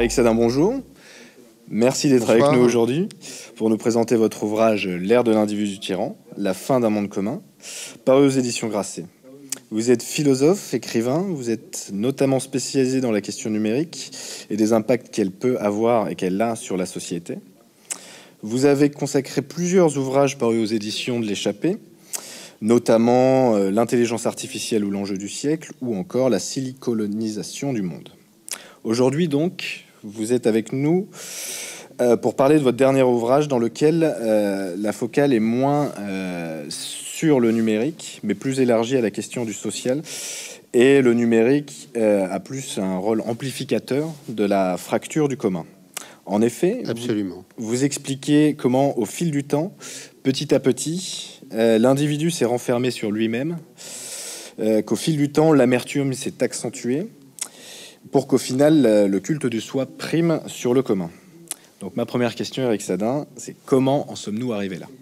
Eric Sadin, bonjour. Merci d'être avec Bonsoir. nous aujourd'hui pour nous présenter votre ouvrage L'ère de l'individu tyran, la fin d'un monde commun, paru aux éditions Grasset. Vous êtes philosophe, écrivain, vous êtes notamment spécialisé dans la question numérique et des impacts qu'elle peut avoir et qu'elle a sur la société. Vous avez consacré plusieurs ouvrages parus aux éditions de l'Échappée, notamment L'intelligence artificielle ou l'enjeu du siècle, ou encore La silicolonisation du monde. Aujourd'hui donc, vous êtes avec nous pour parler de votre dernier ouvrage dans lequel la focale est moins sur le numérique, mais plus élargie à la question du social. Et le numérique a plus un rôle amplificateur de la fracture du commun. En effet, Absolument. vous expliquez comment, au fil du temps, petit à petit, l'individu s'est renfermé sur lui-même, qu'au fil du temps, l'amertume s'est accentuée, pour qu'au final, le culte du soi prime sur le commun. Donc ma première question, Eric Sadin, c'est comment en sommes-nous arrivés là?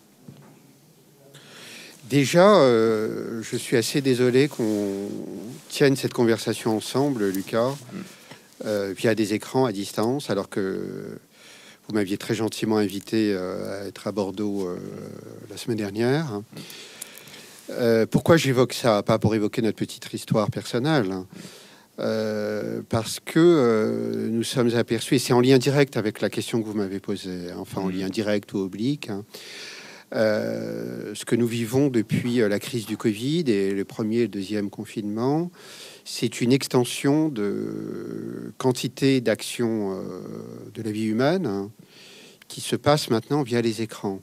Déjà, je suis assez désolé qu'on tienne cette conversation ensemble, Lucas, via des écrans à distance, alors que vous m'aviez très gentiment invité à être à Bordeaux la semaine dernière. Pourquoi j'évoque ça? Pas pour évoquer notre petite histoire personnelle, parce que nous sommes aperçus, et c'est en lien direct avec la question que vous m'avez posée, enfin en lien direct ou oblique, ce que nous vivons depuis la crise du Covid et le premier et le deuxième confinement, c'est une extension de quantité d'actions de la vie humaine qui se passe maintenant via les écrans.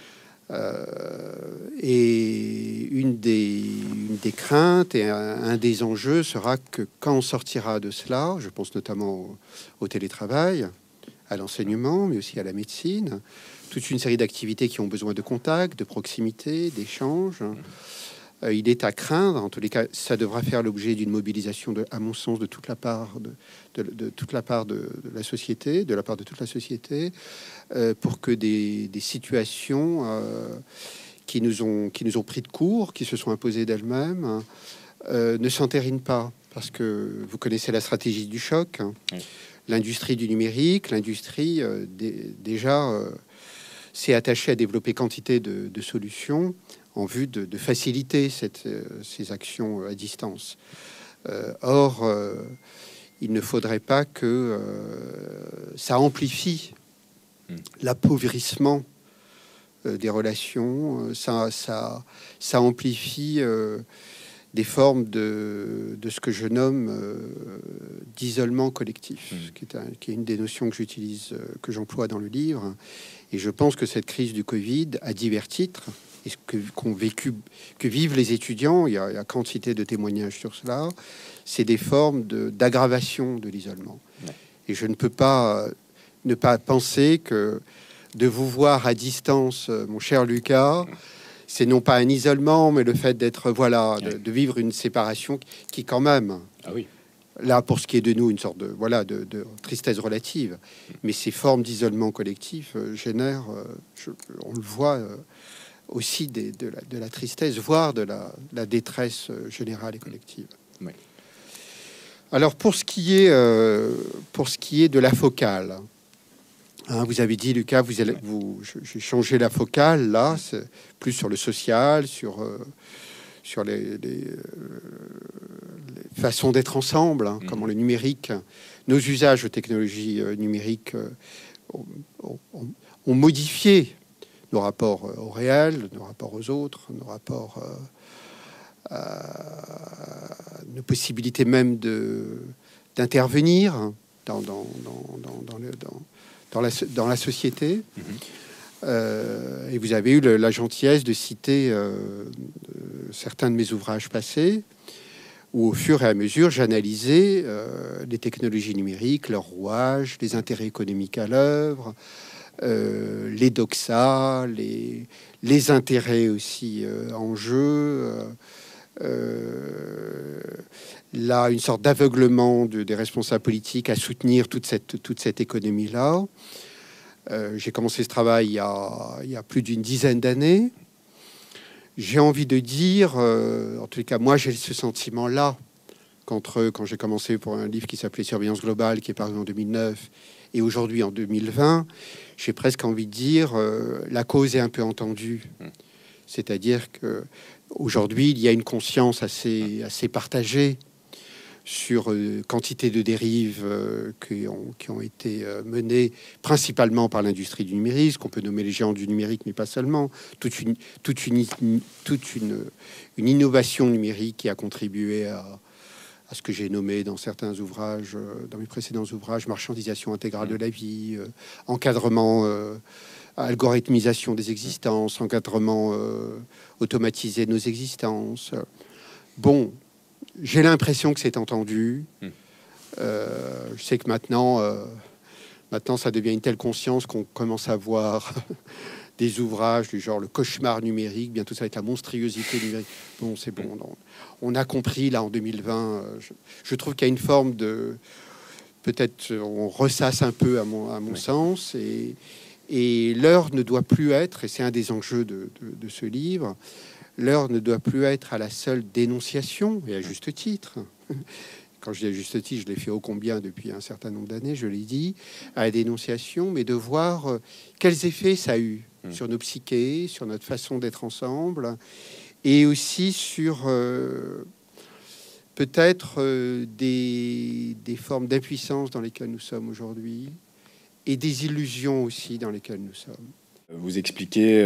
Et une des craintes et un des enjeux sera que quand on sortira de cela, je pense notamment au télétravail, à l'enseignement, mais aussi à la médecine, toute une série d'activités qui ont besoin de contact, de proximité, d'échange. Il est à craindre, en tous les cas, ça devra faire l'objet d'une mobilisation, à mon sens, de toute la part de toute la part de la société, de la part de toute la société, pour que des situations qui nous ont pris de court, qui se sont imposées d'elles-mêmes, ne s'entérinent pas, parce que vous connaissez la stratégie du choc. Oui. L'industrie du numérique, l'industrie déjà s'est attachée à développer quantité de solutions en vue de faciliter ces actions à distance. Or, il ne faudrait pas que ça amplifie l'appauvrissement des relations, ça amplifie des formes de ce que je nomme d'isolement collectif, qui est une des notions que j'utilise, que j'emploie dans le livre. Et je pense que cette crise du Covid, à divers titres, et que vivent les étudiants, il y a quantité de témoignages sur cela, c'est des formes d'aggravation de l'isolement. Ouais. Et je ne peux pas ne pas penser que de vous voir à distance, mon cher Lucas, c'est non pas un isolement, mais le fait d'être, de vivre une séparation qui quand même, là, pour ce qui est de nous, une sorte de tristesse relative. Mais ces formes d'isolement collectif génèrent, on le voit, aussi de la tristesse, voire de la détresse générale et collective. Oui. Alors, pour ce qui est de la focale, hein, vous avez dit, Lucas, j'ai changé la focale, là, c'est plus sur le social, sur les façons d'être ensemble, hein, comment le numérique, nos usages de technologies numériques ont modifié nos rapports au réel, nos rapports aux autres, nos rapports nos possibilités même d'intervenir dans la société. Et vous avez eu la gentillesse de citer certains de mes ouvrages passés, où au fur et à mesure j'analysais les technologies numériques, leurs rouages, les intérêts économiques à l'œuvre, les doxas, les intérêts aussi en jeu, là une sorte d'aveuglement des responsables politiques à soutenir toute cette économie-là. J'ai commencé ce travail il y a plus d'une dizaine d'années. J'ai envie de dire, en tout cas moi j'ai ce sentiment-là, quand j'ai commencé pour un livre qui s'appelait Surveillance globale, qui est paru en 2009, et aujourd'hui en 2020, j'ai presque envie de dire la cause est un peu entendue. C'est-à-dire que aujourd'hui, il y a une conscience assez partagée sur quantité de dérives qui ont été menées principalement par l'industrie du numérique, qu'on peut nommer les géants du numérique, mais pas seulement. Toute une innovation numérique qui a contribué à ce que j'ai nommé dans certains ouvrages, dans mes précédents ouvrages, marchandisation intégrale de la vie, encadrement, algorithmisation des existences, encadrement automatisé de nos existences. Bon, j'ai l'impression que c'est entendu. Je sais que maintenant, ça devient une telle conscience qu'on commence à voir des ouvrages du genre le cauchemar numérique, bientôt ça va être la monstruosité numérique. Bon, c'est bon. Non. On a compris là en 2020. Je trouve qu'il y a une forme de... Peut-être on ressasse un peu à mon sens. Et l'heure ne doit plus être, et c'est un des enjeux de ce livre, l'heure ne doit plus être à la seule dénonciation, et à juste titre. Quand je dis à juste titre, je l'ai fait ô combien depuis un certain nombre d'années, je l'ai dit, à la dénonciation, mais de voir quels effets ça a eu sur nos psychés, sur notre façon d'être ensemble, et aussi sur peut-être des formes d'impuissance dans lesquelles nous sommes aujourd'hui, et des illusions aussi dans lesquelles nous sommes. Vous expliquez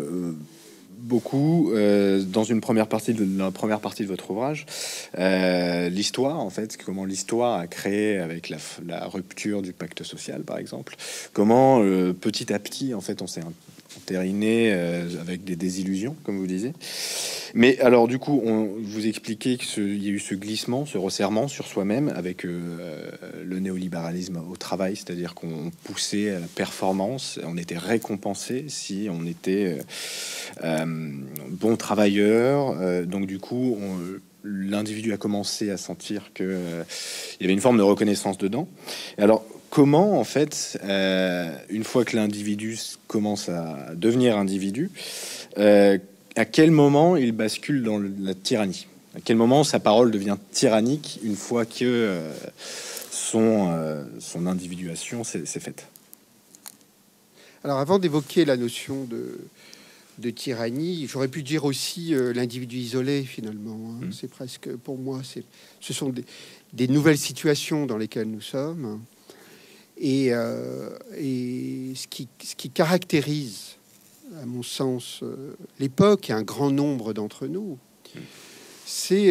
beaucoup dans la première partie de votre ouvrage l'histoire, en fait, comment l'histoire a créé avec la rupture du pacte social, par exemple, comment petit à petit, en fait, on s'est entériné avec des désillusions, comme vous disiez. Mais alors, du coup, vous expliquez qu'il y a eu ce glissement, ce resserrement sur soi-même avec le néolibéralisme au travail, c'est-à-dire qu'on poussait à la performance, on était récompensé si on était bon travailleur. Donc, du coup, l'individu a commencé à sentir que il y avait une forme de reconnaissance dedans. Et alors, comment, en fait, une fois que l'individu commence à devenir individu, à quel moment il bascule dans la tyrannie? À quel moment sa parole devient tyrannique une fois que son individuation s'est faite? Alors, avant d'évoquer la notion de tyrannie, j'aurais pu dire aussi l'individu isolé, finalement. Hein. C'est presque, pour moi, ce sont des nouvelles situations dans lesquelles nous sommes. Et ce qui caractérise, à mon sens, l'époque et un grand nombre d'entre nous, c'est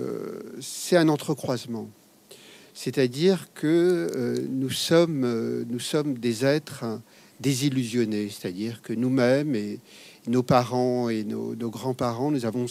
un entrecroisement. C'est-à-dire que nous sommes des êtres désillusionnés, c'est-à-dire que nous-mêmes et nos parents et nos grands-parents, nous avons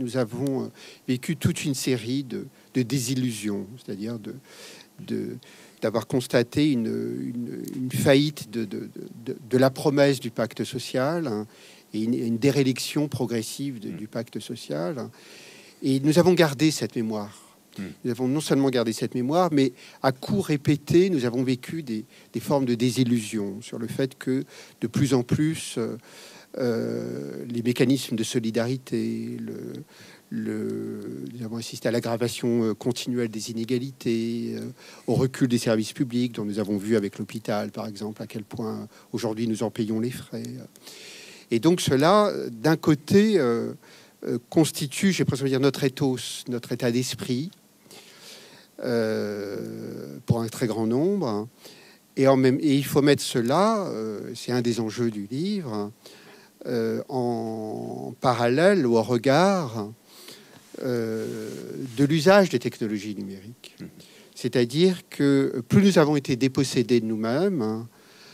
vécu toute une série de désillusions, c'est-à-dire d'avoir constaté une faillite de la promesse du pacte social, hein, et une déréliction progressive du pacte social. Et nous avons gardé cette mémoire. Nous avons non seulement gardé cette mémoire, mais à coups répétés, nous avons vécu des formes de désillusion sur le fait que de plus en plus, les mécanismes de solidarité, nous avons assisté à l'aggravation continuelle des inégalités, au recul des services publics, dont nous avons vu avec l'hôpital, par exemple, à quel point aujourd'hui nous en payons les frais. Et donc cela, d'un côté, constitue, j'ai presque envie de dire, notre ethos, notre état d'esprit, pour un très grand nombre. Et il faut mettre cela, c'est un des enjeux du livre, en parallèle ou au regard de l'usage des technologies numériques. C'est-à-dire que plus nous avons été dépossédés de nous-mêmes, hein,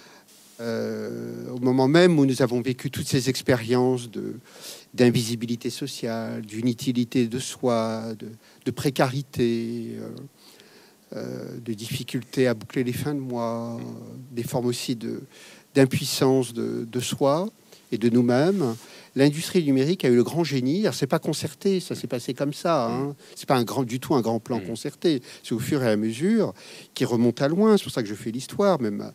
au moment même où nous avons vécu toutes ces expériences d'invisibilité sociale, d'inutilité de soi, de précarité, de difficulté à boucler les fins de mois, des formes aussi d'impuissance de soi et de nous-mêmes, l'industrie numérique a eu le grand génie. Alors, c'est pas concerté, ça s'est passé comme ça. Hein. C'est pas du tout un grand plan concerté. C'est au fur et à mesure qui remonte à loin. C'est pour ça que je fais l'histoire, même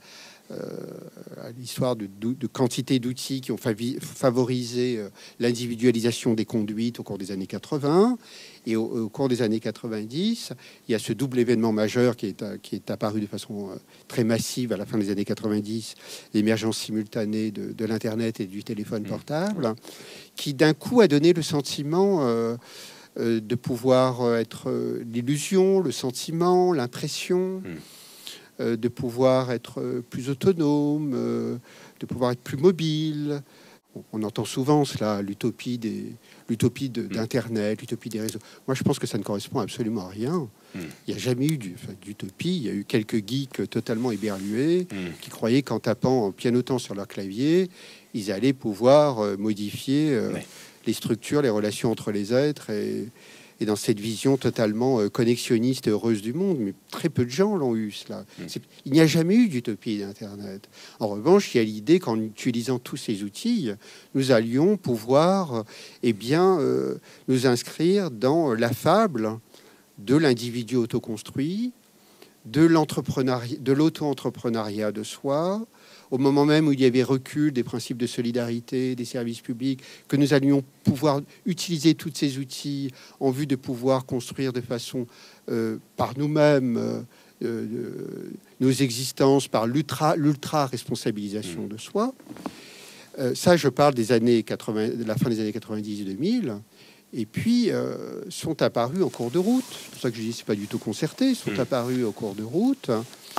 à l'histoire de quantité d'outils qui ont favorisé l'individualisation des conduites au cours des années 80. Et au cours des années 90, il y a ce double événement majeur qui est apparu de façon très massive à la fin des années 90, l'émergence simultanée de l'Internet et du téléphone portable, qui d'un coup a donné le sentiment de pouvoir être l'illusion, le sentiment, l'impression, de pouvoir être plus autonome, de pouvoir être plus mobile. On entend souvent cela, l'utopie d'Internet, l'utopie des réseaux. Moi, je pense que ça ne correspond absolument à rien. Il n'y a jamais eu d'utopie. Il y a eu quelques geeks totalement éberlués qui croyaient qu'en tapant, en pianotant sur leur clavier, ils allaient pouvoir modifier les structures, les relations entre les êtres et dans cette vision totalement connexionniste et heureuse du monde. Mais très peu de gens l'ont eu, cela. Il n'y a jamais eu d'utopie d'Internet. En revanche, il y a l'idée qu'en utilisant tous ces outils, nous allions pouvoir nous inscrire dans la fable de l'individu autoconstruit, de l'auto-entrepreneuriat de soi, au moment même où il y avait recul des principes de solidarité, des services publics, que nous allions pouvoir utiliser tous ces outils en vue de pouvoir construire de façon par nous-mêmes nos existences, par l'ultra-responsabilisation de soi. Ça, je parle des années 80, de la fin des années 90 et 2000. Et puis, sont apparus en cours de route. C'est pour ça que je dis c'est pas du tout concerté. Sont apparus au cours de route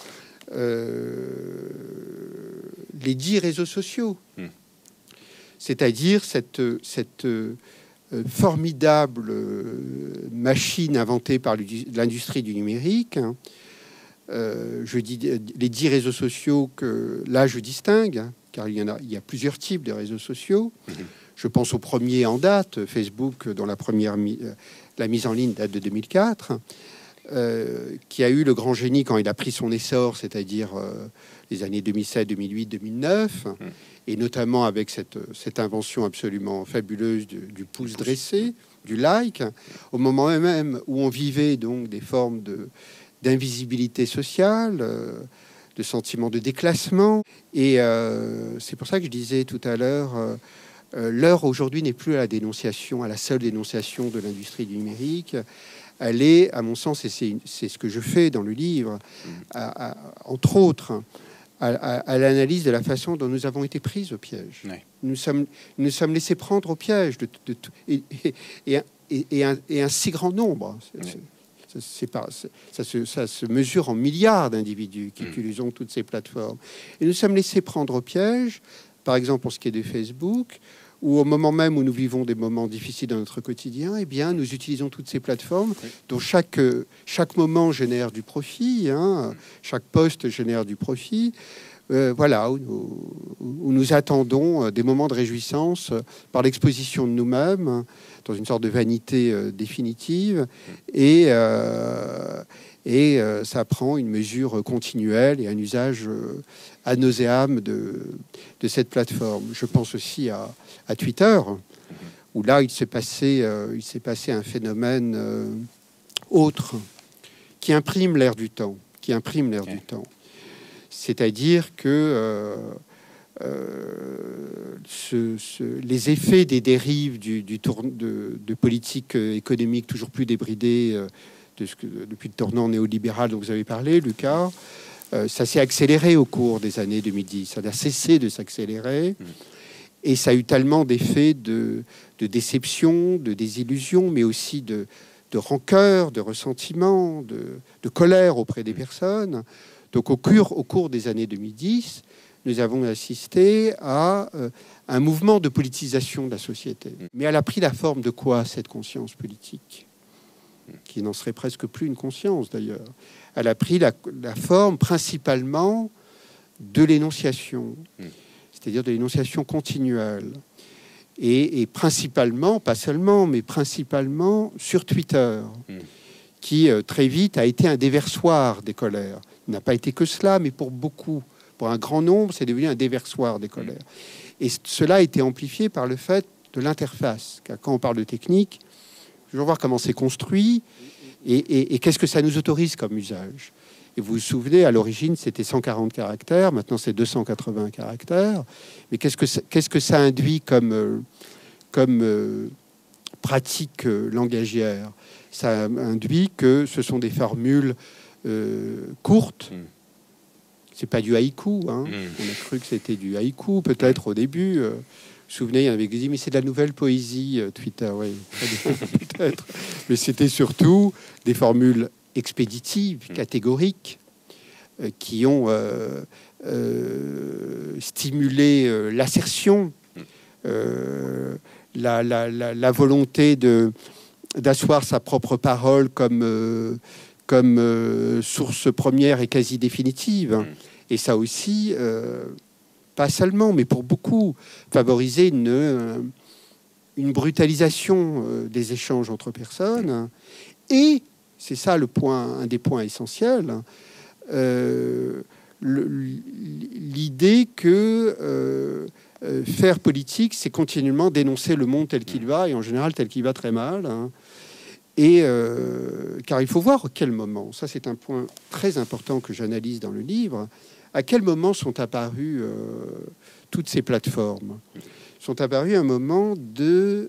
les 10 réseaux sociaux, c'est-à-dire cette formidable machine inventée par l'industrie du numérique. Je dis les 10 réseaux sociaux que là je distingue, car il y a plusieurs types de réseaux sociaux. Je pense au premier en date, Facebook, dont la mise en ligne date de 2004. Qui a eu le grand génie quand il a pris son essor, c'est-à-dire les années 2007, 2008, 2009, et notamment avec cette invention absolument fabuleuse du pouce dressé, du like, au moment même où on vivait donc des formes d'invisibilité sociale, de sentiments de déclassement. Et c'est pour ça que je disais tout à l'heure, l'heure aujourd'hui n'est plus à la dénonciation, à la seule dénonciation de l'industrie du numérique. Elle est, à mon sens, et c'est ce que je fais dans le livre, entre autres, à l'analyse de la façon dont nous avons été pris au piège. Ouais. Nous sommes laissés prendre au piège et un si grand nombre. Ça se mesure en milliards d'individus qui utilisent toutes ces plateformes. Et nous sommes laissés prendre au piège, par exemple pour ce qui est de Facebook, où au moment même où nous vivons des moments difficiles dans notre quotidien, eh bien, nous utilisons toutes ces plateformes dont chaque moment génère du profit, chaque post génère du profit. Voilà, où nous attendons des moments de réjouissance par l'exposition de nous-mêmes, dans une sorte de vanité définitive, et ça prend une mesure continuelle et un usage ad nauseam de cette plateforme. Je pense aussi à Twitter, où là il s'est passé un phénomène autre qui imprime l'air du temps, C'est-à-dire que les effets des dérives de politique économique toujours plus débridée depuis le tournant néolibéral dont vous avez parlé, Lucas, ça s'est accéléré au cours des années 2010. Ça n'a cessé de s'accélérer. Et ça a eu tellement d'effets de déception, de désillusion, mais aussi de rancœur, de ressentiment, de colère auprès des personnes. Donc au cours des années 2010, nous avons assisté à un mouvement de politisation de la société. Mais elle a pris la forme de quoi, cette conscience politique ? Qui n'en serait presque plus une conscience, d'ailleurs. Elle a pris la forme principalement de l'énonciation, c'est-à-dire de l'énonciation continuelle. Et principalement, pas seulement, mais principalement sur Twitter, qui très vite a été un déversoir des colères. Il n'a pas été que cela, mais pour un grand nombre, c'est devenu un déversoir des colères. Et cela a été amplifié par le fait de l'interface. Car quand on parle de technique, je veux voir comment c'est construit et qu'est-ce que ça nous autorise comme usage. Et vous vous souvenez, à l'origine, c'était 140 caractères, maintenant c'est 280 caractères. Mais qu'est-ce que ça induit comme pratique langagière? Ça induit que ce sont des formules courtes. C'est pas du haïku. Hein. On a cru que c'était du haïku, peut-être au début. Vous vous souvenez, il y en avait qui disaient, mais c'est de la nouvelle poésie, Twitter. Oui, peut-être. Mais c'était surtout des formules expéditives, catégoriques, qui ont stimulé l'assertion, la volonté d'asseoir sa propre parole comme source première et quasi définitive. Et ça aussi, pas seulement, mais pour beaucoup, favoriser une brutalisation des échanges entre personnes. Et c'est ça un des points essentiels, l'idée que faire politique, c'est continuellement dénoncer le monde tel qu'il va, et en général tel qu'il va très mal. Hein. Et car il faut voir à quel moment, ça c'est un point très important que j'analyse dans le livre, à quel moment sont apparues toutes ces plateformes. Sont apparues à un moment de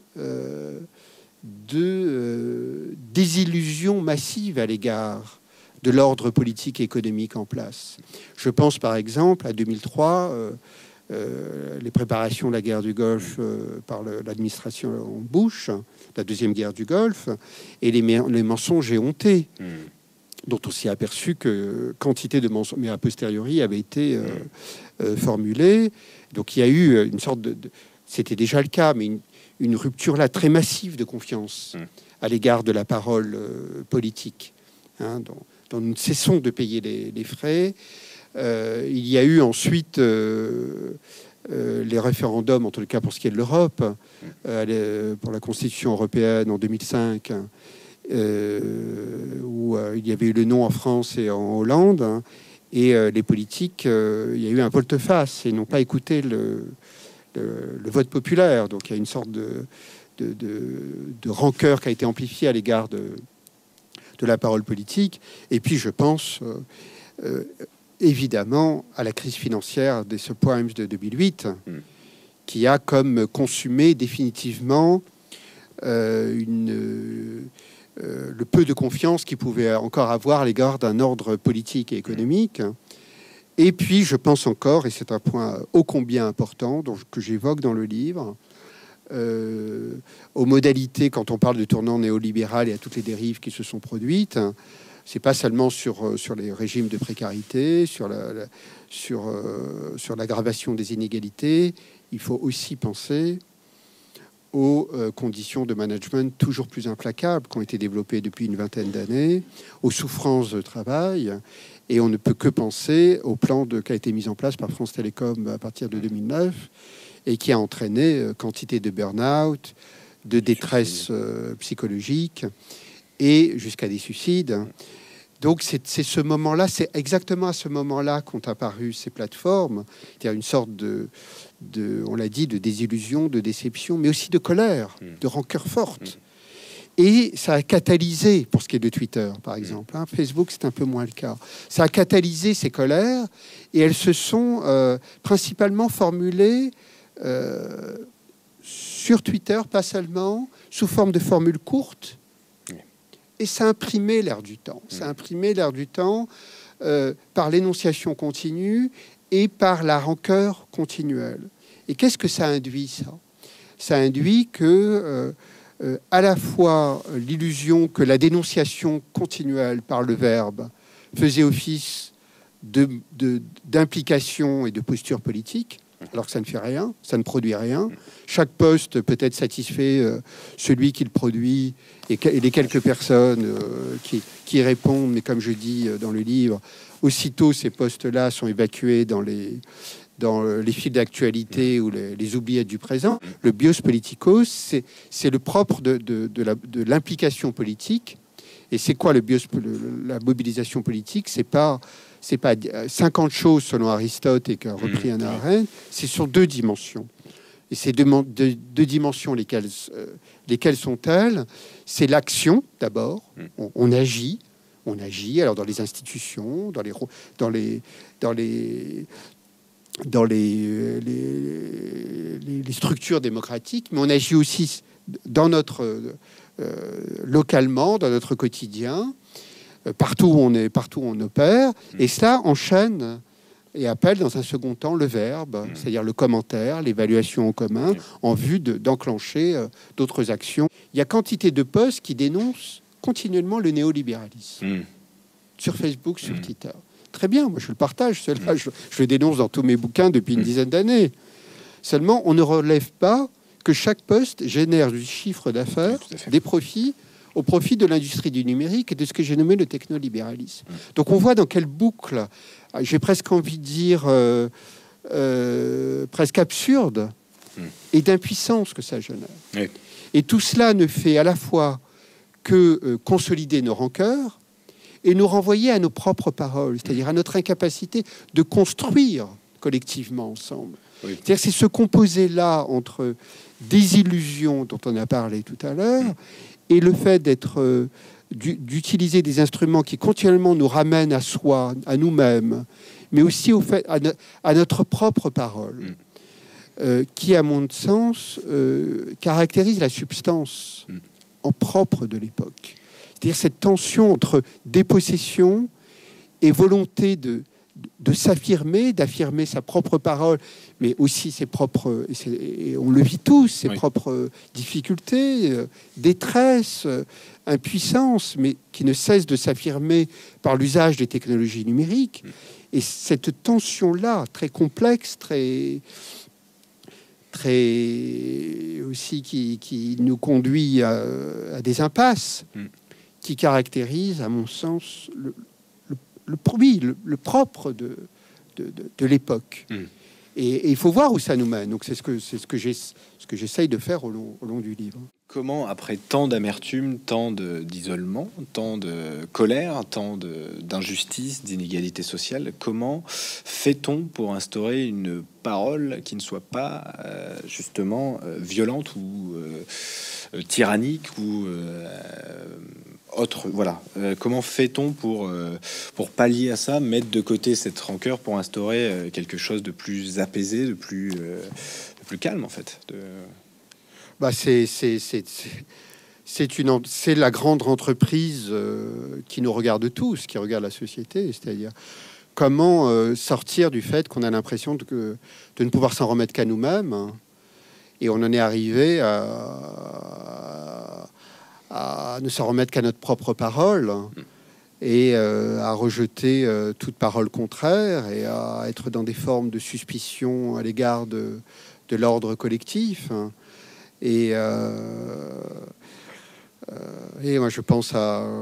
désillusion massive à l'égard de l'ordre politique et économique en place. Je pense par exemple à 2003, les préparations de la guerre du Golfe par l'administration Bush, la deuxième guerre du Golfe, et les mensonges éhontés, dont on s'est aperçu que quantité de mensonges, mais a posteriori, avaient été formulés. Donc il y a eu une sorte c'était déjà le cas, mais une rupture là très massive de confiance à l'égard de la parole politique, hein, dont nous ne cessons de payer les frais. Il y a eu ensuite les référendums, en tout cas pour ce qui est de l'Europe, pour la Constitution européenne en 2005, où il y avait eu le non en France et en Hollande, hein, et les politiques, il y a eu un volte-face et n'ont pas écouté le vote populaire. Donc il y a une sorte de rancœur qui a été amplifiée à l'égard de la parole politique. Et puis je pense évidemment à la crise financière des subprimes de 2008, qui a comme consumé définitivement le peu de confiance qu'il pouvait encore avoir à l'égard d'un ordre politique et économique. Et puis, je pense encore, et c'est un point ô combien important que j'évoque dans le livre, aux modalités, quand on parle de tournant néolibéral et à toutes les dérives qui se sont produites. C'est pas seulement sur les régimes de précarité, sur l'aggravation des inégalités. Il faut aussi penser aux conditions de management toujours plus implacables qui ont été développées depuis une vingtaine d'années, aux souffrances de travail. Et on ne peut que penser au plan qui a été mis en place par France Télécom à partir de 2009 et qui a entraîné quantité de burn-out, de détresse psychologique et jusqu'à des suicides. Donc c'est ce moment-là, c'est exactement à ce moment-là qu'ont apparu ces plateformes. Il y a une sorte on l'a dit, de désillusion, de déception, mais aussi de colère, de rancœur forte. Et ça a catalysé, pour ce qui est de Twitter, par exemple. Hein, Facebook, c'est un peu moins le cas. Ça a catalysé ces colères, et elles se sont principalement formulées sur Twitter, pas seulement, sous forme de formules courtes. Et ça a imprimé l'air du temps. Ça a imprimé l'air du temps par l'énonciation continue et par la rancœur continuelle. Et qu'est-ce que ça induit, ça? Ça induit que, à la fois, l'illusion que la dénonciation continuelle par le verbe faisait office d'implication et de posture politique, alors que ça ne fait rien, ça ne produit rien. Chaque poste peut être satisfait celui qui le produit et les quelques personnes qui répondent, mais comme je dis dans le livre, aussitôt ces postes-là sont évacués dans les fils d'actualité ou les oubliettes du présent. Le bios politikos, c'est le propre de l'implication politique. Et c'est quoi la mobilisation politique? C'est pas 50 choses selon Aristote et qu'a repris Hannah Arendt, c'est sur deux dimensions. Et ces deux dimensions, lesquelles sont-elles? C'est l'action, d'abord. On agit, On agit alors dans les institutions, dans les structures démocratiques, mais on agit aussi dans notre localement, dans notre quotidien, partout où on opère, et cela enchaîne et appelle dans un second temps le verbe, c'est-à-dire le commentaire, l'évaluation en commun, en vue d'enclencher d'autres actions. Il y a quantité de posts qui dénoncent continuellement le néolibéralisme sur Facebook, sur Twitter. Très bien, moi je le partage, cela, je le dénonce dans tous mes bouquins depuis une dizaine d'années. Seulement, on ne relève pas que chaque poste génère du chiffre d'affaires, des profits, au profit de l'industrie du numérique et de ce que j'ai nommé le technolibéralisme. Donc on voit dans quelle boucle, j'ai presque envie de dire, presque absurde, et d'impuissance que ça génère. Oui. Et tout cela ne fait à la fois que consolider nos rancœurs et nous renvoyer à nos propres paroles, c'est-à-dire à notre incapacité de construire collectivement ensemble. Oui. C'est-à-dire c'est ce composé-là entre des illusions dont on a parlé tout à l'heure et le fait d'utiliser des instruments qui continuellement nous ramènent à soi, à nous-mêmes, mais aussi au fait, à notre propre parole, qui, à mon sens, caractérise la substance en propre de l'époque. C'est-à-dire cette tension entre dépossession et volonté de s'affirmer, d'affirmer sa propre parole, mais aussi ses propres, et on le vit tous, ses propres difficultés, détresse, impuissance, mais qui ne cesse de s'affirmer par l'usage des technologies numériques. Et cette tension-là, très complexe, très aussi qui nous conduit à des impasses, qui caractérise, à mon sens, le propre de l'époque. Et il faut voir où ça nous mène. Donc c'est ce que j'essaye de faire au long du livre. Comment, après tant d'amertume, tant d'isolement, tant de colère, tant d'injustice, d'inégalité sociale, comment fait-on pour instaurer une parole qui ne soit pas justement violente ou tyrannique ou autre, voilà. Comment fait-on pour pallier à ça, mettre de côté cette rancœur pour instaurer quelque chose de plus apaisé, de plus calme en fait C'est la grande entreprise qui nous regarde tous, qui regarde la société, c'est-à-dire comment sortir du fait qu'on a l'impression de ne pouvoir s'en remettre qu'à nous-mêmes, hein. Et on en est arrivé à ne s'en remettre qu'à notre propre parole et à rejeter toute parole contraire et à être dans des formes de suspicion à l'égard de l'ordre collectif. Et moi je pense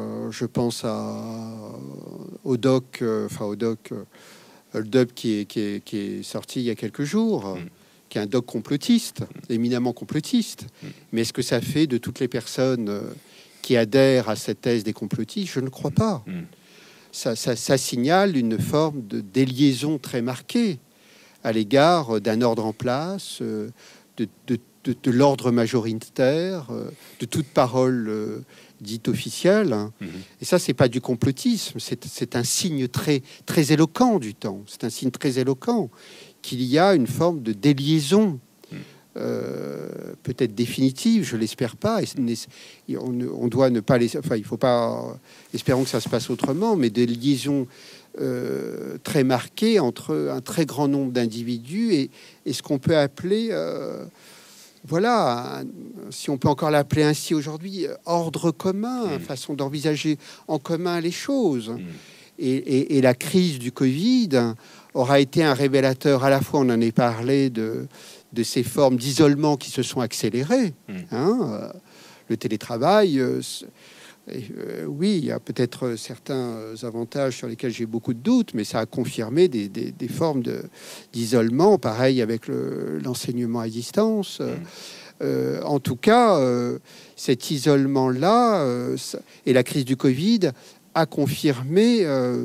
au doc Holdup qui est sorti il y a quelques jours, qui est un doc complotiste, éminemment complotiste. Mais est-ce que ça fait de toutes les personnes qui adhèrent à cette thèse des complotistes? Je ne crois pas. Ça signale une forme de déliaison très marquée à l'égard d'un ordre en place, de l'ordre majoritaire, de toute parole dite officielle. Et ça, c'est pas du complotisme, c'est un signe très, très éloquent du temps. C'est un signe très éloquent qu'il y a une forme de déliaison, peut-être définitive, je l'espère pas. Et on doit ne pas les... Enfin, il faut pas... Espérons que ça se passe autrement, mais des liaisons très marquées entre un très grand nombre d'individus et ce qu'on peut appeler... voilà, si on peut encore l'appeler ainsi aujourd'hui, ordre commun, façon d'envisager en commun les choses. Et la crise du Covid aura été un révélateur, à la fois, on en est parlé, de ces formes d'isolement qui se sont accélérées. Le télétravail, oui, il y a peut-être certains avantages sur lesquels j'ai beaucoup de doutes, mais ça a confirmé des formes d'isolement, pareil avec l'enseignement à distance. En tout cas, cet isolement-là et la crise du Covid a confirmé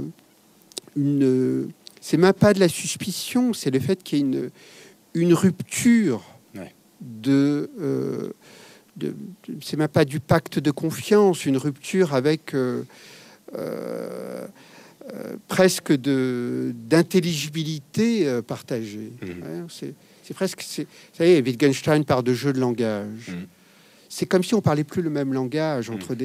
c'est même pas de la suspicion, c'est le fait qu'il y ait une rupture c'est même pas du pacte de confiance, une rupture avec presque d'intelligibilité partagée. C'est presque... Vous savez, Wittgenstein parle de jeu de langage. C'est comme si on parlait plus le même langage entre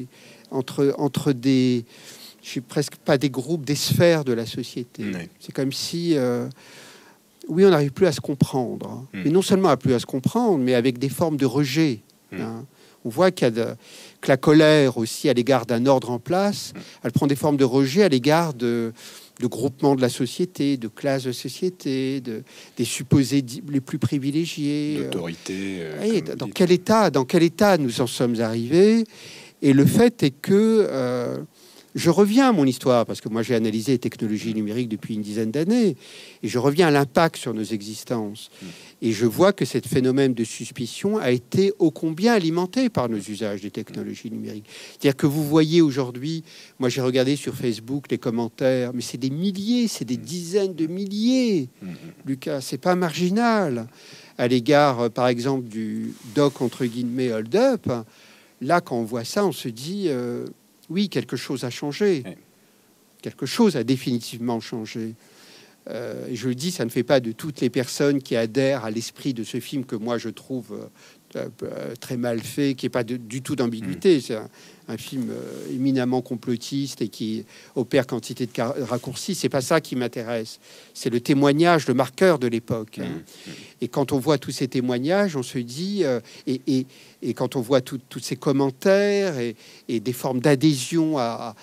des je sais presque pas des groupes, des sphères de la société. C'est comme si, oui, on n'arrive plus à se comprendre. Mais non seulement à plus à se comprendre, mais avec des formes de rejet. Hein. On voit que la colère aussi à l'égard d'un ordre en place, elle prend des formes de rejet à l'égard de groupements de la société, de classes de société, des supposés les plus privilégiés. D'autorité. Dans quel état nous en sommes arrivés? Et le fait est que je reviens à mon histoire, parce que moi j'ai analysé les technologies numériques depuis une dizaine d'années, et je reviens à l'impact sur nos existences. Et je vois que ce phénomène de suspicion a été ô combien alimenté par nos usages des technologies numériques. C'est-à-dire que vous voyez aujourd'hui, moi j'ai regardé sur Facebook les commentaires, mais c'est des milliers, c'est des dizaines de milliers, Lucas, c'est pas marginal, à l'égard, par exemple, du doc, entre guillemets, hold-up. Là, quand on voit ça, on se dit... oui, quelque chose a changé. Quelque chose a définitivement changé. Et je le dis, ça ne fait pas de toutes les personnes qui adhèrent à l'esprit de ce film que moi je trouve très mal fait, qui n'est pas du tout d'ambiguïté. C'est un film éminemment complotiste et qui opère quantité de raccourcis. C'est pas ça qui m'intéresse. C'est le témoignage, le marqueur de l'époque. Et quand on voit tous ces témoignages, on se dit... Et quand on voit tous ces commentaires et des formes d'adhésion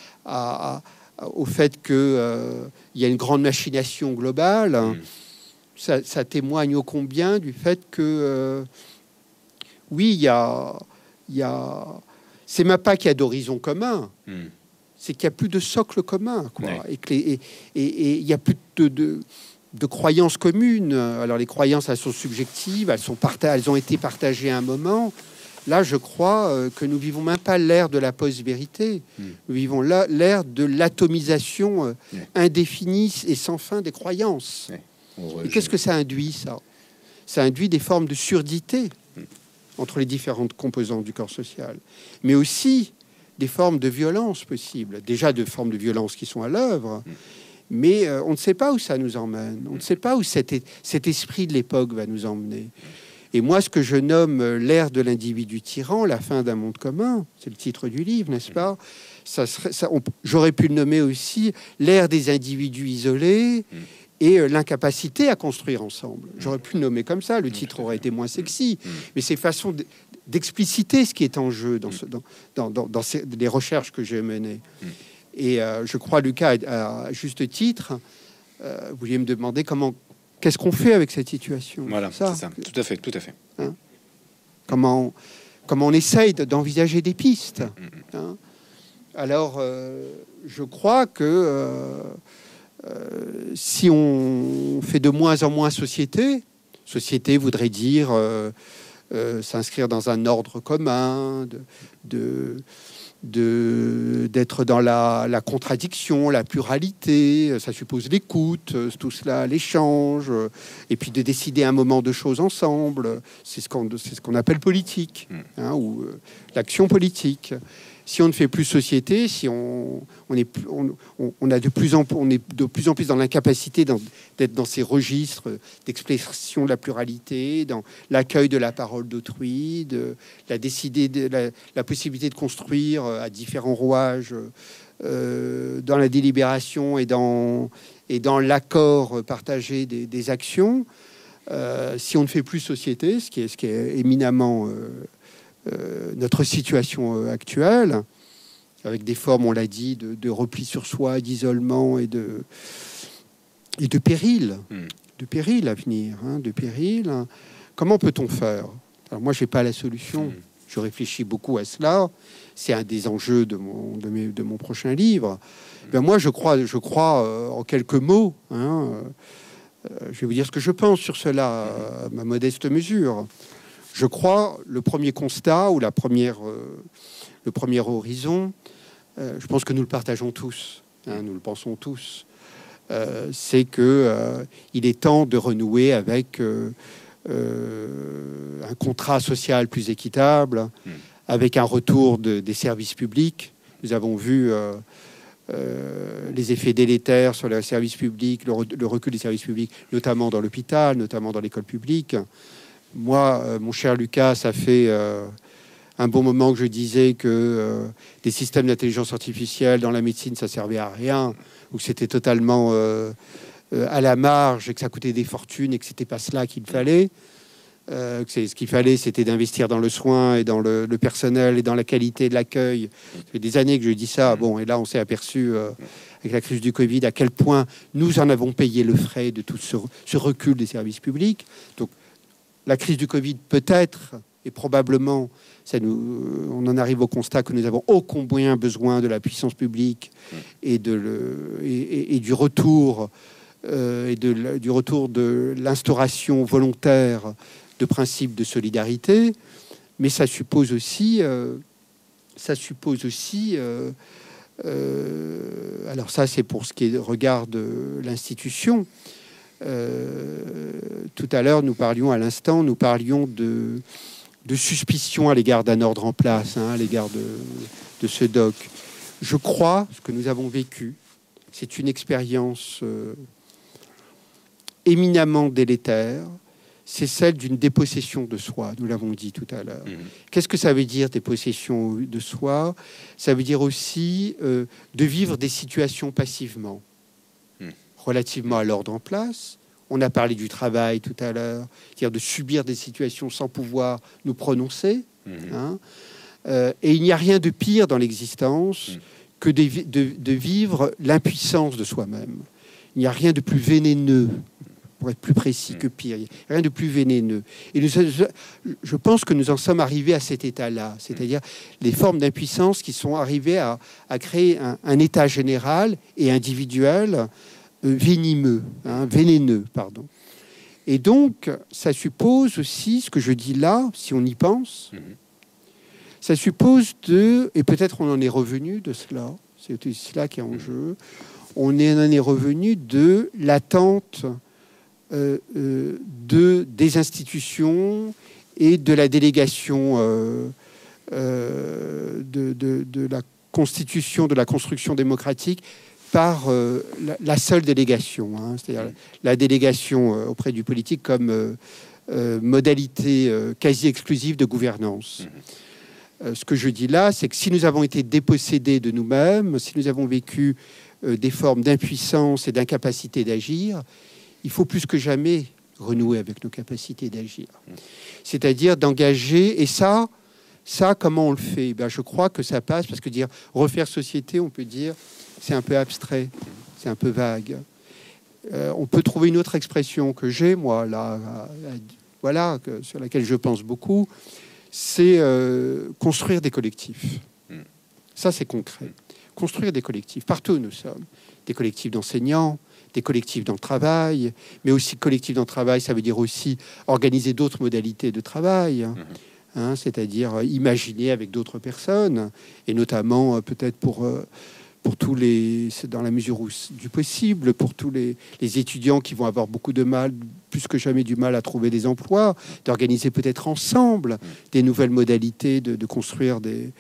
au fait qu'il y a une grande machination globale, ça témoigne ô combien du fait que, oui, il y a c'est même pas qu'il y a d'horizon commun, c'est qu'il y a plus de socle commun, quoi. Et il y a plus de croyances communes. Alors les croyances, elles sont subjectives, elles ont été partagées à un moment. Là, je crois que nous vivons même pas l'ère de la post-vérité. Nous vivons l'ère de l'atomisation indéfinie et sans fin des croyances. Et qu'est-ce que ça induit, ça? Ça induit des formes de surdité entre les différentes composantes du corps social, mais aussi des formes de violence possibles. Déjà, de formes de violence qui sont à l'œuvre, mais on ne sait pas où ça nous emmène. On ne sait pas où cet esprit de l'époque va nous emmener. Et moi, ce que je nomme l'ère de l'individu tyran, la fin d'un monde commun, c'est le titre du livre, n'est-ce pas? J'aurais pu le nommer aussi l'ère des individus isolés et l'incapacité à construire ensemble. J'aurais pu le nommer comme ça, le titre aurait été moins sexy, mais c'est façon d'expliciter ce qui est en jeu dans les recherches que j'ai menées. Et je crois, Lucas, à juste titre, vous vouliez me demander qu'est-ce qu'on fait avec cette situation? Voilà, c'est ça. Tout à fait. Hein, comment on essaye d'envisager des pistes. Hein. Alors, je crois que si on fait de moins en moins société voudrait dire s'inscrire dans un ordre commun, d'être dans la contradiction, la pluralité, ça suppose l'écoute, tout cela, l'échange, et puis de décider un moment de choses ensemble. C'est ce qu'on appelle politique, hein, ou l'action politique. Si on ne fait plus société, si on est de plus en plus dans l'incapacité d'être dans ces registres d'expression de la pluralité, dans l'accueil de la parole d'autrui, la possibilité de construire à différents rouages dans la délibération et dans l'accord partagé des actions. Si on ne fait plus société, ce qui est éminemment notre situation actuelle, avec des formes, on l'a dit, de repli sur soi, d'isolement et de péril, de péril à venir, hein, de péril. Comment peut-on faire? Alors moi, j'ai pas la solution. Je réfléchis beaucoup à cela. C'est un des enjeux de mon prochain livre. Ben moi, je crois en quelques mots. Hein, je vais vous dire ce que je pense sur cela, à ma modeste mesure. Je crois, le premier constat ou le premier horizon, je pense que nous le partageons tous, hein, nous le pensons tous, c'est que il est temps de renouer avec un contrat social plus équitable, avec un retour des services publics. Nous avons vu les effets délétères sur les services publics, le recul des services publics, notamment dans l'hôpital, notamment dans l'école publique. Moi, mon cher Lucas, ça fait un bon moment que je disais que des systèmes d'intelligence artificielle dans la médecine, ça servait à rien, ou que c'était totalement à la marge, et que ça coûtait des fortunes, et que c'était pas cela qu'il fallait. Ce qu'il fallait, c'était d'investir dans le soin et dans le personnel et dans la qualité de l'accueil. Ça fait des années que je dis ça. Bon, et là, on s'est aperçu avec la crise du Covid à quel point nous en avons payé le frais de tout ce recul des services publics. Donc, la crise du Covid, peut-être et probablement, on en arrive au constat que nous avons ô combien besoin de la puissance publique et du retour du retour de l'instauration volontaire de principes de solidarité, mais ça suppose aussi, alors ça c'est pour ce qui regarde l'institution. Tout à l'heure, à l'instant, nous parlions de suspicion à l'égard d'un ordre en place, à l'égard de ce doc. Je crois, ce que nous avons vécu, c'est une expérience éminemment délétère, c'est celle d'une dépossession de soi, nous l'avons dit tout à l'heure. Qu'est-ce que ça veut dire, dépossession de soi? Ça veut dire aussi de vivre des situations passivement, relativement à l'ordre en place. On a parlé du travail tout à l'heure, c'est-à-dire de subir des situations sans pouvoir nous prononcer. Et il n'y a rien de pire dans l'existence que de vivre l'impuissance de soi-même. Il n'y a rien de plus vénéneux, pour être plus précis, que pire. Il n'y a rien de plus vénéneux. Et je pense que nous en sommes arrivés à cet état-là, c'est-à-dire les formes d'impuissance qui sont arrivées à créer un état général et individuel vénéneux. Pardon. Et donc, ça suppose aussi, ce que je dis là, si on y pense, ça suppose et peut-être on en est revenu de cela, c'est cela qui est en jeu, on en est revenu de l'attente des institutions et de la délégation de la constitution, de la construction démocratique par la seule délégation, c'est-à-dire la délégation auprès du politique comme modalité quasi exclusive de gouvernance. Ce que je dis là, c'est que si nous avons été dépossédés de nous-mêmes, si nous avons vécu des formes d'impuissance et d'incapacité d'agir, il faut plus que jamais renouer avec nos capacités d'agir. C'est-à-dire d'engager, et ça, comment on le fait? Je crois que ça passe, parce que dire refaire société, on peut dire, c'est un peu abstrait, c'est un peu vague. On peut trouver une autre expression que j'ai, moi, là, sur laquelle je pense beaucoup, c'est construire des collectifs. Ça, c'est concret. Construire des collectifs, partout où nous sommes. Des collectifs d'enseignants, des collectifs dans le travail, mais aussi collectifs dans le travail, ça veut dire aussi organiser d'autres modalités de travail, c'est-à-dire imaginer avec d'autres personnes, et notamment peut-être pour tous dans la mesure du possible, pour tous les étudiants qui vont avoir beaucoup de mal, plus que jamais du mal à trouver des emplois, d'organiser peut-être ensemble des nouvelles modalités de construire des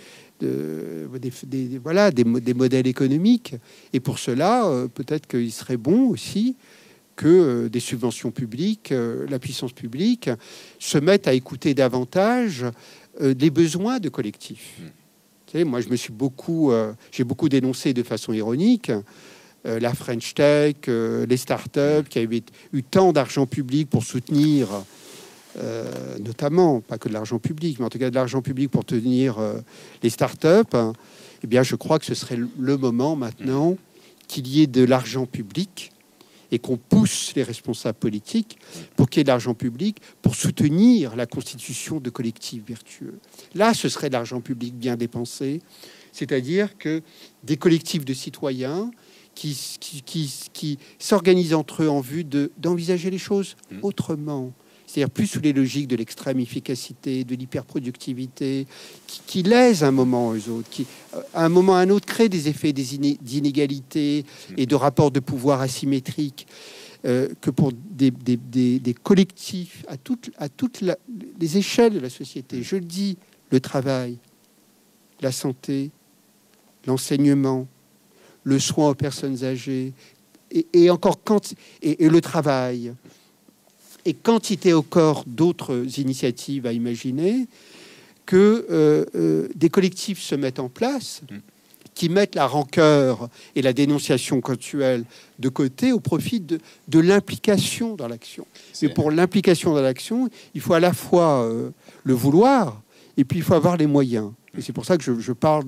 modèles économiques. Et pour cela, peut-être qu'il serait bon aussi que des subventions publiques, la puissance publique, se mettent à écouter davantage les besoins de collectifs. Vous savez, moi, j'ai beaucoup dénoncé de façon ironique la French Tech, les startups qui avaient eu tant d'argent public pour soutenir, notamment, pas que de l'argent public, mais en tout cas de l'argent public pour tenir les startups. Eh bien, je crois que ce serait le moment maintenant qu'il y ait de l'argent public et qu'on pousse les responsables politiques pour qu'il y ait de l'argent public pour soutenir la constitution de collectifs vertueux. Là, ce serait de l'argent public bien dépensé, c'est-à-dire que des collectifs de citoyens qui s'organisent entre eux en vue d'envisager les choses autrement, c'est-à-dire plus sous les logiques de l'extrême efficacité, de l'hyperproductivité, qui lèsent un moment aux autres, qui, à un moment à un autre, créent des effets d'inégalité et de rapports de pouvoir asymétriques, que pour des collectifs à toutes les échelles de la société. Je le dis, le travail, la santé, l'enseignement, le soin aux personnes âgées, et encore et le travail, et quantité encore d'autres initiatives à imaginer, que des collectifs se mettent en place qui mettent la rancœur et la dénonciation continuelle de côté au profit de l'implication dans l'action. Mais pour l'implication dans l'action, il faut à la fois le vouloir et puis il faut avoir les moyens. Et c'est pour ça que je parle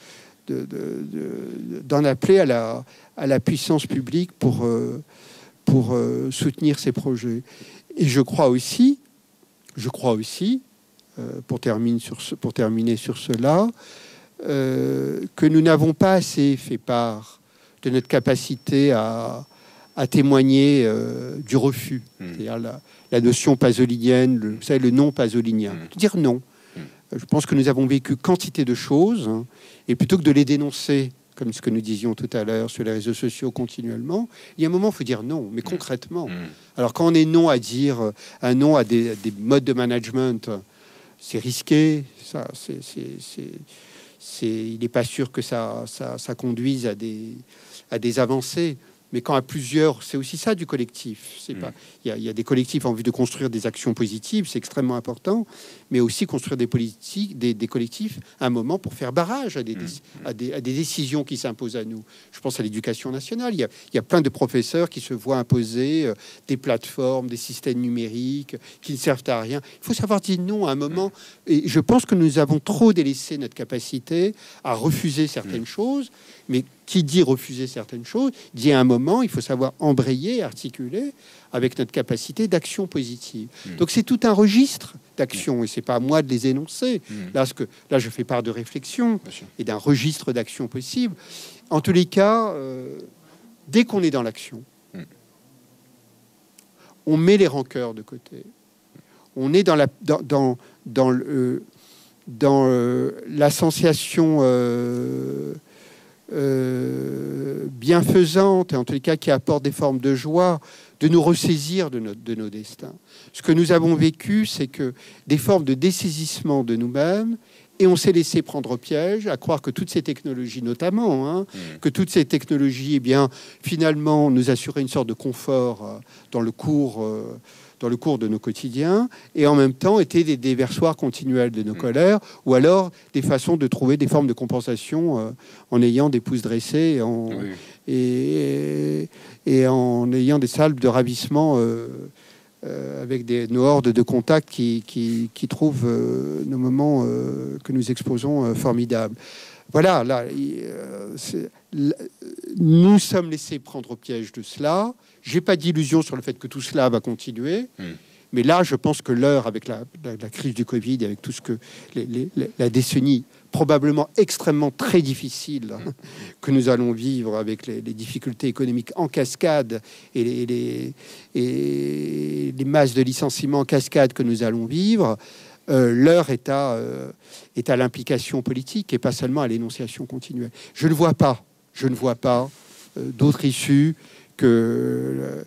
d'en appeler à la puissance publique pour soutenir ces projets. Et je crois aussi, pour terminer sur cela, que nous n'avons pas assez fait part de notre capacité à témoigner du refus. C'est-à-dire la notion pasolinienne, vous savez, le non pasolinien. Dire non. Je pense que nous avons vécu quantité de choses, hein, et plutôt que de les dénoncer, comme ce que nous disions tout à l'heure sur les réseaux sociaux continuellement, il y a un moment où il faut dire non, mais concrètement. Alors quand on est non à dire un non à des modes de management, c'est risqué, ça, il n'est pas sûr que ça conduise à des avancées. Mais quand à plusieurs, c'est aussi ça du collectif. C'est pas, il y a des collectifs en vue de construire des actions positives, c'est extrêmement important, mais aussi construire des politiques, des collectifs, à un moment pour faire barrage à des décisions qui s'imposent à nous. Je pense à l'éducation nationale. Il y a plein de professeurs qui se voient imposer des plateformes, des systèmes numériques qui ne servent à rien. Il faut savoir dire non à un moment. Et je pense que nous avons trop délaissé notre capacité à refuser certaines choses. Mais qui dit refuser certaines choses, dit à un moment, il faut savoir embrayer, articuler avec notre capacité d'action positive. Donc c'est tout un registre d'action, et c'est pas à moi de les énoncer. Là, je fais part de réflexion et d'un registre d'action possible. En tous les cas, dès qu'on est dans l'action, on met les rancœurs de côté. On est dans la sensation bienfaisante, et en tous les cas qui apporte des formes de joie, de nous ressaisir de nos destins. Ce que nous avons vécu, c'est que des formes de dessaisissement de nous-mêmes, et on s'est laissé prendre au piège à croire que toutes ces technologies, notamment, que toutes ces technologies, eh bien, finalement, nous assuraient une sorte de confort dans le cours de nos quotidiens, et en même temps étaient des déversoirs continuels de nos colères, ou alors des façons de trouver des formes de compensation en ayant des pouces dressés et en ayant des salles de ravissement avec nos hordes de contacts qui trouvent nos moments que nous exposons formidables. Voilà, nous sommes laissés prendre au piège de cela. J'ai pas d'illusion sur le fait que tout cela va continuer. Mais là, je pense que l'heure, avec la crise du Covid, avec tout ce que la décennie probablement extrêmement très difficile que nous allons vivre, avec les difficultés économiques en cascade et les masses de licenciements en cascade que nous allons vivre, l'heure est à l'implication politique et pas seulement à l'énonciation continuelle. Je ne vois pas d'autre issue que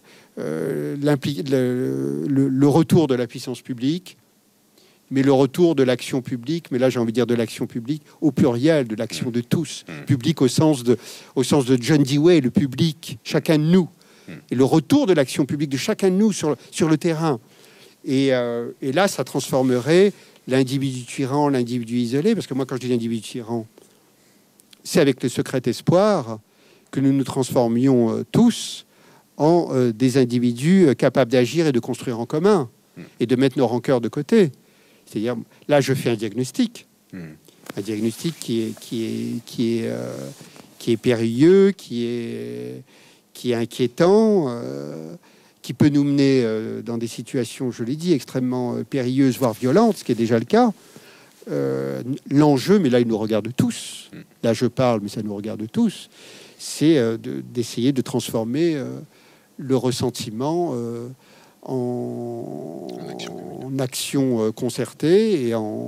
le retour de la puissance publique, mais le retour de l'action publique, mais là j'ai envie de dire de l'action publique au pluriel, de l'action de tous, public au sens de John Dewey, le public, chacun de nous, et le retour de l'action publique de chacun de nous sur le terrain. Et là, ça transformerait l'individu tyran, l'individu isolé, parce que moi, quand je dis l'individu tyran, c'est avec le secret espoir que nous nous transformions tous en des individus capables d'agir et de construire en commun, et de mettre nos rancœurs de côté. C'est-à-dire, là, je fais un diagnostic qui est périlleux, qui est inquiétant, qui peut nous mener dans des situations, je l'ai dit, extrêmement périlleuses, voire violentes, ce qui est déjà le cas. L'enjeu, mais là, il nous regarde tous. Là, je parle, mais ça nous regarde tous. C'est d'essayer de transformer le ressentiment en action concertée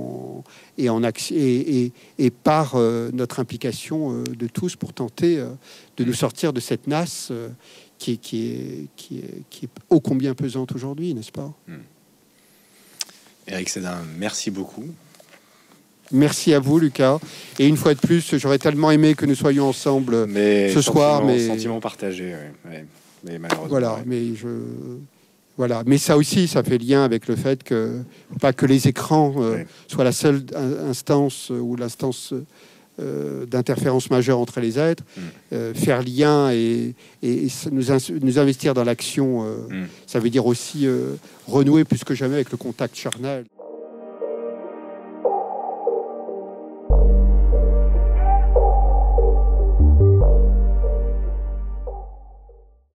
et par notre implication de tous pour tenter de nous sortir de cette nasse qui est ô combien pesante aujourd'hui, n'est-ce pas? Éric Sédin, merci beaucoup. Merci à vous, Lucas. Et une fois de plus, j'aurais tellement aimé que nous soyons ensemble ce soir. Mais sentiment partagé, ouais. Mais malheureusement. Voilà, voilà. Mais ça aussi, ça fait lien avec le fait que pas que les écrans soient la seule instance ou l'instance d'interférence majeure entre les êtres. Faire lien et nous investir dans l'action, ça veut dire aussi renouer plus que jamais avec le contact charnel.